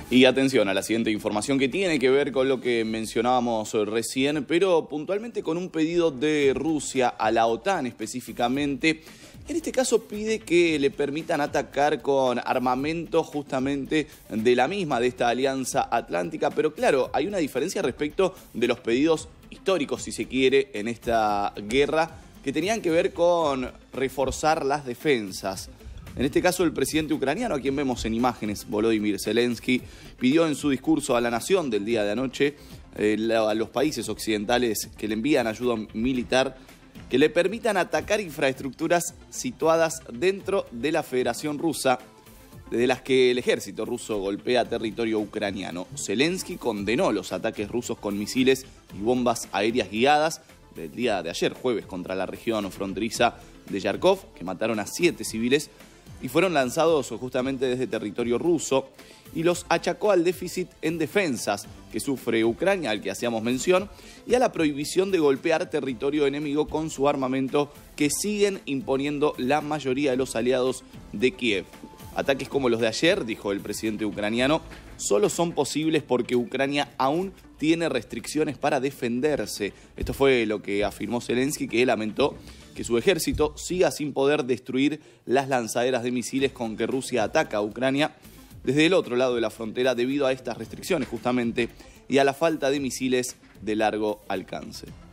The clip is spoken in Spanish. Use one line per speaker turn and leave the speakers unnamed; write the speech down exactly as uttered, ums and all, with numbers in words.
Y atención a la siguiente información que tiene que ver con lo que mencionábamos recién, pero puntualmente con un pedido de Rusia a la OTAN específicamente. En este caso pide que le permitan atacar con armamento justamente de la misma, de esta alianza atlántica. Pero claro, hay una diferencia respecto de los pedidos históricos, si se quiere, en esta guerra, que tenían que ver con reforzar las defensas. En este caso, el presidente ucraniano, a quien vemos en imágenes, Volodymyr Zelensky, pidió en su discurso a la nación del día de anoche eh, a los países occidentales que le envían ayuda militar que le permitan atacar infraestructuras situadas dentro de la Federación Rusa, desde las que el ejército ruso golpea territorio ucraniano. Zelensky condenó los ataques rusos con misiles y bombas aéreas guiadas del día de ayer, jueves, contra la región fronteriza de Yarkov, que mataron a siete civiles y fueron lanzados justamente desde territorio ruso, y los achacó al déficit en defensas que sufre Ucrania, al que hacíamos mención, y a la prohibición de golpear territorio enemigo con su armamento que siguen imponiendo la mayoría de los aliados de Kiev. Ataques como los de ayer, dijo el presidente ucraniano, solo son posibles porque Ucrania aún tiene restricciones para defenderse. Esto fue lo que afirmó Zelensky, que lamentó que su ejército siga sin poder destruir las lanzaderas de misiles con que Rusia ataca a Ucrania desde el otro lado de la frontera debido a estas restricciones justamente y a la falta de misiles de largo alcance.